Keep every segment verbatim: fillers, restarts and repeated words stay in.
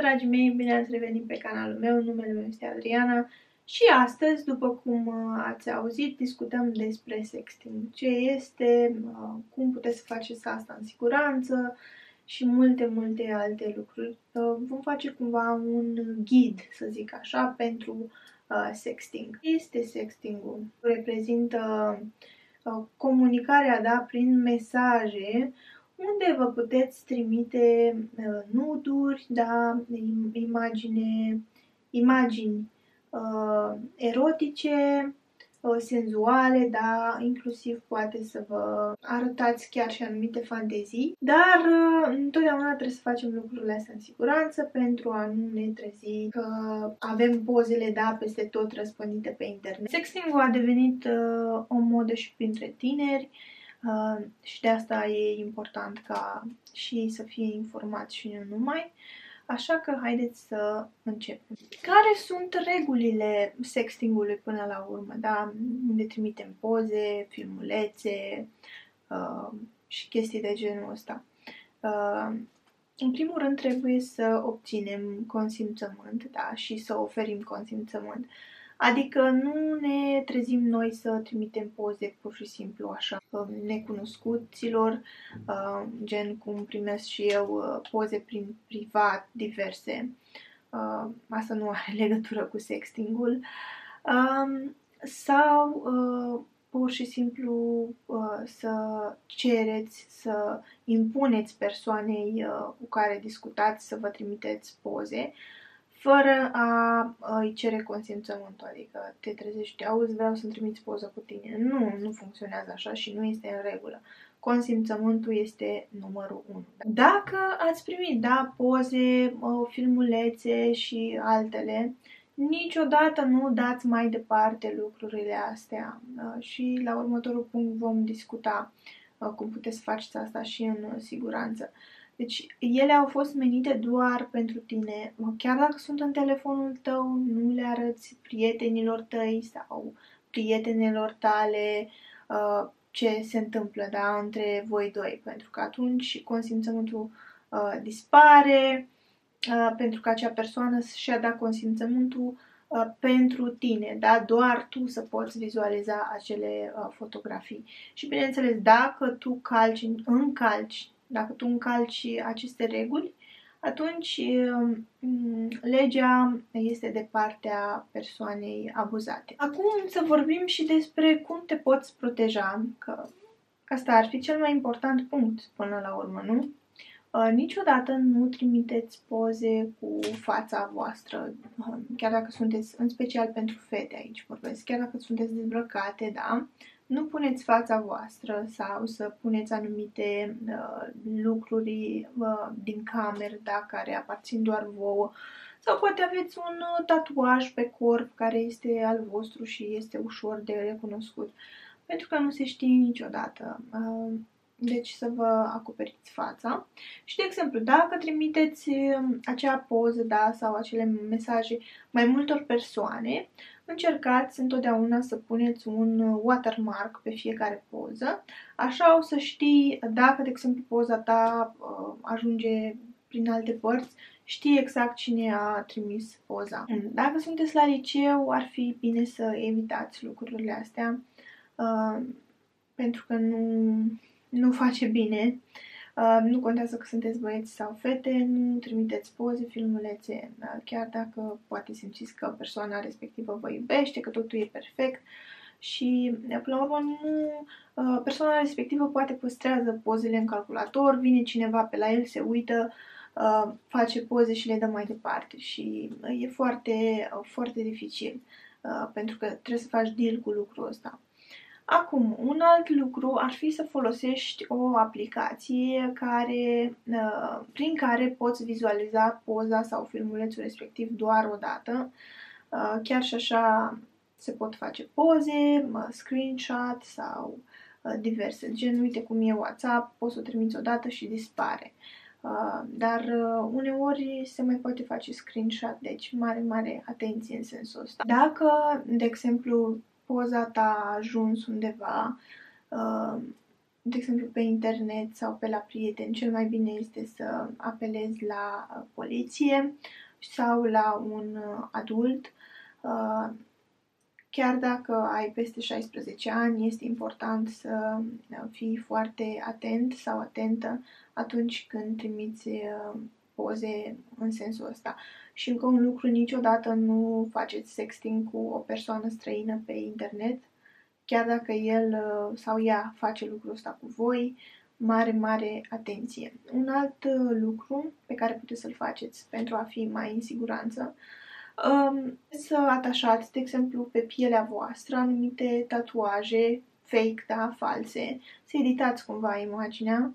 dragii mei, bine ați revenit pe canalul meu, numele meu este Adriana și astăzi, după cum ați auzit, discutăm despre sexting. Ce este, cum puteți să faceți asta în siguranță și multe, multe alte lucruri. Vom face cumva un ghid, să zic așa, pentru sexting. Este sexting-ul? Reprezintă comunicarea, da, prin mesaje, unde vă puteți trimite uh, nuduri, da, imagine, imagini uh, erotice, uh, senzuale, da, inclusiv poate să vă arătați chiar și anumite fantezii, dar uh, întotdeauna trebuie să facem lucrurile astea în siguranță pentru a nu ne trezi că avem pozele, da, peste tot răspândite pe internet. Sexting-ul a devenit uh, o modă și printre tineri. Uh, și de asta e important ca și să fie informați și nu numai. Așa că haideți să începem. Care sunt regulile sextingului până la urmă? Da? Unde trimitem poze, filmulețe uh, și chestii de genul ăsta. Uh, în primul rând trebuie să obținem consimțământ, da? Și să oferim consimțământ. Adică nu ne trezim noi să trimitem poze pur și simplu așa necunoscuților, gen cum primesc și eu poze prin privat diverse. Asta nu are legătură cu sextingul. Sau pur și simplu să cereți, să impuneți persoanei cu care discutați să vă trimiteți poze, fără a îi cere consimțământul, adică te trezești, auzi, vreau să-mi trimiți poză cu tine. Nu, nu funcționează așa și nu este în regulă. Consimțământul este numărul unu. Dacă ați primit, da, poze, filmulețe și altele, niciodată nu dați mai departe lucrurile astea. Și la următorul punct vom discuta cum puteți să faceți asta și în siguranță. Deci, ele au fost menite doar pentru tine. Chiar dacă sunt în telefonul tău, nu le arăți prietenilor tăi sau prietenelor tale uh, ce se întâmplă, da, între voi doi. Pentru că atunci consimțământul uh, dispare, uh, pentru că acea persoană și-a dat consimțământul uh, pentru tine, da, doar tu să poți vizualiza acele uh, fotografii. Și bineînțeles, dacă tu calci, încalci Dacă tu încalci aceste reguli, atunci legea este de partea persoanei abuzate. Acum să vorbim și despre cum te poți proteja, că asta ar fi cel mai important punct până la urmă, nu? Niciodată nu trimiteți poze cu fața voastră, chiar dacă sunteți, în special pentru fete aici vorbesc, chiar dacă sunteți dezbrăcate, da? Nu puneți fața voastră sau să puneți anumite uh, lucruri uh, din cameră, da, care aparțin doar vouă. Sau poate aveți un uh, tatuaj pe corp care este al vostru și este ușor de recunoscut. Pentru că nu se știe niciodată. Uh, deci să vă acoperiți fața. Și de exemplu, dacă trimiteți acea poză, da, sau acele mesaje mai multor persoane, încercați întotdeauna să puneți un watermark pe fiecare poză. Așa o să știi dacă, de exemplu, poza ta uh, ajunge prin alte părți, știi exact cine a trimis poza. Dacă sunteți la liceu, ar fi bine să evitați lucrurile astea, uh, pentru că nu, nu face bine. Uh, nu contează că sunteți băieți sau fete, nu trimiteți poze, filmulețe, chiar dacă poate simțiți că persoana respectivă vă iubește, că totul e perfect și, până la urmă, nu, uh, persoana respectivă poate păstrează pozele în calculator, vine cineva pe la el, se uită, uh, face poze și le dă mai departe și e foarte, uh, foarte dificil, uh, pentru că trebuie să faci deal cu lucrul ăsta. Acum, un alt lucru ar fi să folosești o aplicație care, prin care poți vizualiza poza sau filmulețul respectiv doar o dată. Chiar și așa se pot face poze, screenshot sau diverse. Gen, uite cum e WhatsApp, poți să o trimiți o dată și dispare. Dar uneori se mai poate face screenshot, deci mare, mare atenție în sensul ăsta. Dacă, de exemplu, poza ta a ajuns undeva uh, de exemplu, pe internet sau pe la prieteni, cel mai bine este să apelezi la uh, poliție sau la un uh, adult. Uh, chiar dacă ai peste șaisprezece ani, este important să fii foarte atent sau atentă atunci când trimiți uh, poze în sensul ăsta. Și încă un lucru, niciodată nu faceți sexting cu o persoană străină pe internet, chiar dacă el sau ea face lucrul ăsta cu voi, mare, mare atenție. Un alt lucru pe care puteți să-l faceți pentru a fi mai în siguranță, să atașați, de exemplu, pe pielea voastră anumite tatuaje fake, da, false, să editați cumva imaginea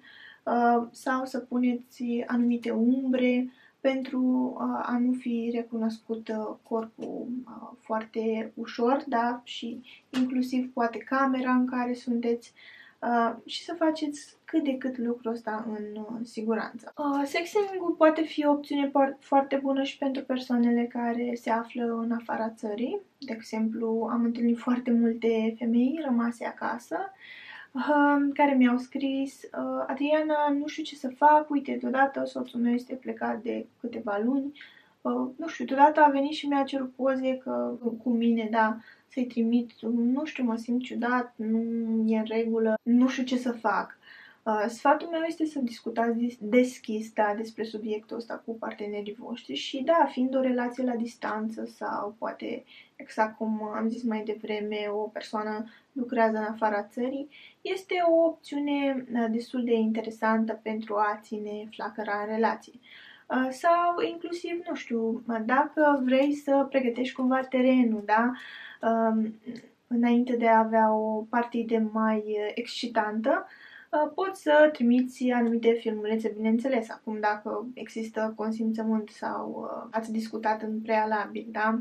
sau să puneți anumite umbre pentru a nu fi recunoscut corpul foarte ușor, da, și inclusiv poate camera în care sunteți și să faceți cât de cât lucrul ăsta în siguranță. Sexting-ul poate fi o opțiune foarte bună și pentru persoanele care se află în afara țării. De exemplu, am întâlnit foarte multe femei rămase acasă care mi-au scris: Adriana, nu știu ce să fac, uite, deodată soțul meu este plecat de câteva luni, nu știu, deodată a venit și mi-a cerut poze că, cu mine, da, să-i trimit, nu știu, mă simt ciudat, nu e în regulă, nu știu ce să fac. Uh, sfatul meu este să discutați deschis, da, despre subiectul ăsta cu partenerii voștri și, da, fiind o relație la distanță sau poate, exact cum am zis mai devreme, o persoană lucrează în afara țării, este o opțiune destul de interesantă pentru a ține flacăra în relație. Uh, sau inclusiv, nu știu, dacă vrei să pregătești cumva terenul, da, uh, înainte de a avea o partidă mai excitantă, poți să trimiți anumite filmulețe, bineînțeles, acum dacă există consimțământ sau ați discutat în prealabil, da?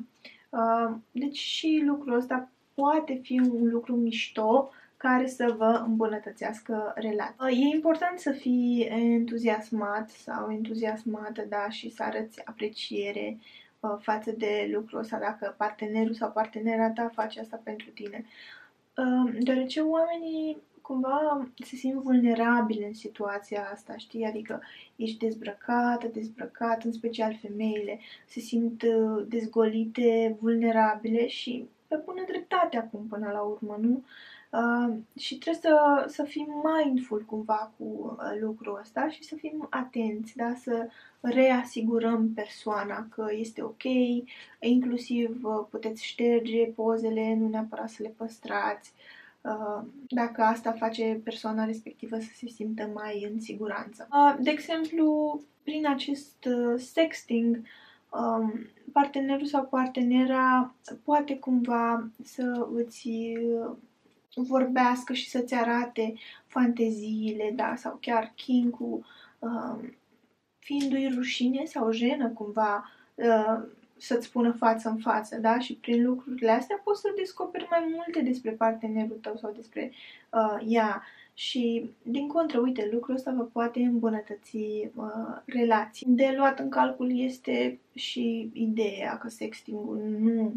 Deci și lucrul ăsta poate fi un lucru mișto care să vă îmbunătățească relația. E important să fii entuziasmat sau entuziasmată, da, și să arăți apreciere față de lucrul ăsta dacă partenerul sau partenera ta face asta pentru tine. Deoarece oamenii cumva se simt vulnerabili în situația asta, știi? Adică ești dezbrăcată, dezbrăcat, în special femeile, se simt dezgolite, vulnerabile și pe bună dreptate acum până la urmă, nu? Uh, și trebuie să, să fim mindful cumva cu uh, lucrul ăsta și să fim atenți, da? Să reasigurăm persoana că este ok, inclusiv uh, puteți șterge pozele, nu neapărat să le păstrați, uh, dacă asta face persoana respectivă să se simtă mai în siguranță. Uh, de exemplu, prin acest uh, sexting, um, partenerul sau partenera poate cumva să îți uh, vorbească și să-ți arate fanteziile, da, sau chiar kink-ul, uh, fiindu-i rușine sau jenă cumva uh, să-ți spună față în față, da, și prin lucrurile astea poți să descoperi mai multe despre partenerul tău sau despre uh, ea. Și, din contră, uite, lucrul ăsta vă poate îmbunătăți uh, relații. De luat în calcul este și ideea că sexting-ul nu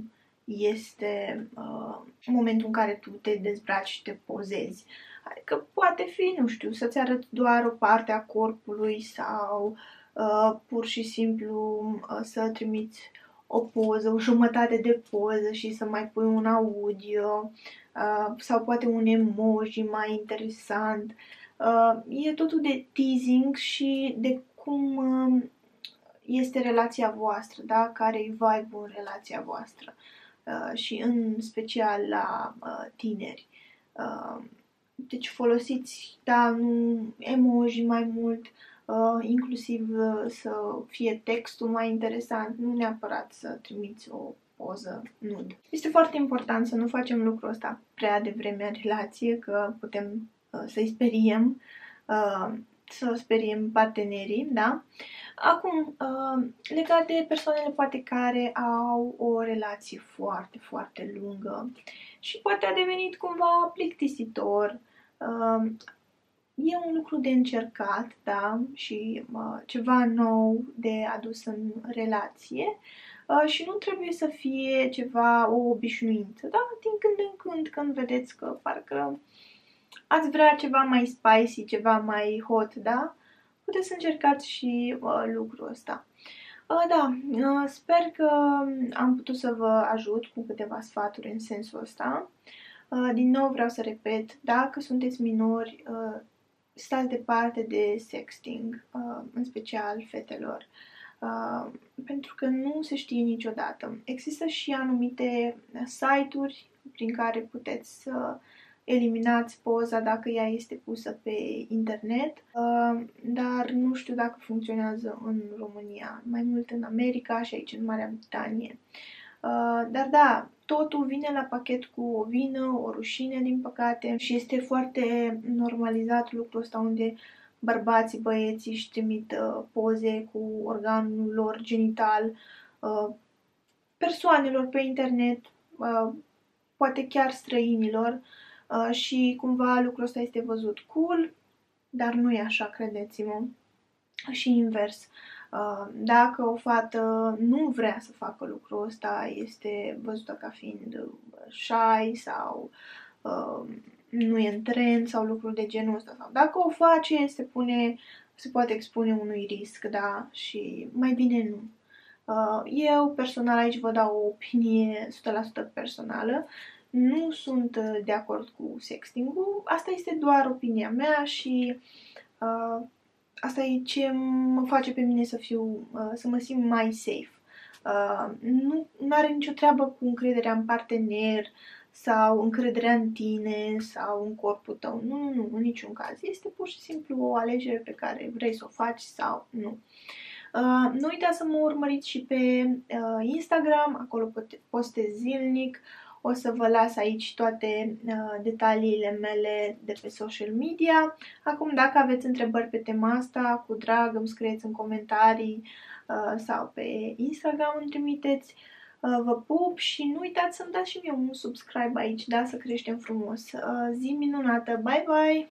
este uh, momentul în care tu te dezbraci și te pozezi. Adică poate fi, nu știu, să-ți arăți doar o parte a corpului sau uh, pur și simplu uh, să trimiți o poză, o jumătate de poză și să mai pui un audio uh, sau poate un emoji mai interesant. Uh, e totul de teasing și de cum uh, este relația voastră, da? Care e vibe-ul în relația voastră. Uh, și în special la uh, tineri. Uh, deci folosiți, da, nu, emoji mai mult, uh, inclusiv uh, să fie textul mai interesant, nu neapărat să trimiți o poză nud. Este foarte important să nu facem lucrul ăsta prea devreme în relație, că putem uh, să-i speriem, uh, să speriem partenerii, da? Acum, uh, legat de persoanele poate care au o relație foarte, foarte lungă și poate a devenit cumva plictisitor, uh, e un lucru de încercat, da, și uh, ceva nou de adus în relație uh, și nu trebuie să fie ceva, o obișnuință, da, din când în când, când vedeți că parcă ați vrea ceva mai spicy, ceva mai hot, da? Puteți să încercați și uh, lucrul ăsta. Uh, da, uh, sper că am putut să vă ajut cu câteva sfaturi în sensul ăsta. Uh, din nou vreau să repet, dacă sunteți minori, uh, stați departe de sexting, uh, în special fetelor, uh, pentru că nu se știe niciodată. Există și anumite site-uri prin care puteți să eliminați poza dacă ea este pusă pe internet, uh, dar nu știu dacă funcționează în România, mai mult în America și aici în Marea Britanie. Uh, dar da, totul vine la pachet cu o vină, o rușine, din păcate, și este foarte normalizat lucrul ăsta unde bărbații, băieții își trimit uh, poze cu organul lor genital uh, persoanelor pe internet, uh, poate chiar străinilor, uh, și cumva lucrul ăsta este văzut cool, dar nu e așa, credeți-mă. Și invers. Uh, Dacă o fată nu vrea să facă lucrul ăsta, este văzută ca fiind shy sau uh, nu e în trend sau lucruri de genul ăsta. Sau dacă o face, se pune, se poate expune unui risc, da? Și mai bine nu. Uh, Eu personal aici vă dau o opinie o sută la sută personală. Nu sunt uh, de acord cu sexting-ul. Asta este doar opinia mea și uh, asta e ce mă face pe mine să fiu, uh, să mă simt mai safe. Uh, nu are nicio treabă cu încrederea în partener sau încrederea în tine sau în corpul tău. Nu, nu, nu, în niciun caz. Este pur și simplu o alegere pe care vrei să o faci sau nu. Uh, nu uitați să mă urmăriți și pe uh, Instagram, acolo postez zilnic. O să vă las aici toate uh, detaliile mele de pe social media. Acum, dacă aveți întrebări pe tema asta, cu drag îmi scrieți în comentarii uh, sau pe Instagram îmi trimiteți. Uh, vă pup și nu uitați să-mi dați și mie un subscribe aici, da, să creștem frumos. Uh, zi minunată, bye bye!